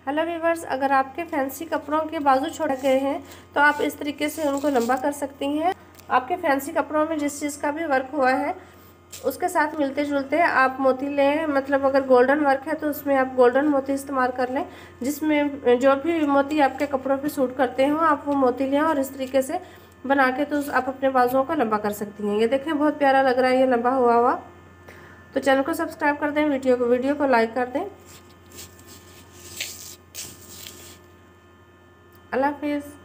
Hello viewers, अगर आपके fancy कपड़ों के बाजू छोड़े गए हैं तो आप इस तरीके से उनको लंबा कर सकती हैं। आपके फैंसी कपड़ों में जिस चीज़ का भी वर्क हुआ है उसके साथ मिलते जुलते आप मोती लें। मतलब अगर गोल्डन वर्क है तो उसमें आप गोल्डन मोती इस्तेमाल कर लें। जिसमें जो भी मोती आपके कपड़ों पे सूट करते हो आप वो मोती लें और इस तरीके से बना के तो आप अपने बाजुओं को लंबा कर सकती हैं। ये देखें, बहुत प्यारा लग रहा है ये लंबा हुआ हुआ। तो चैनल को सब्सक्राइब कर दें, वीडियो को लाइक कर दें। अल्लाह हाफिज़।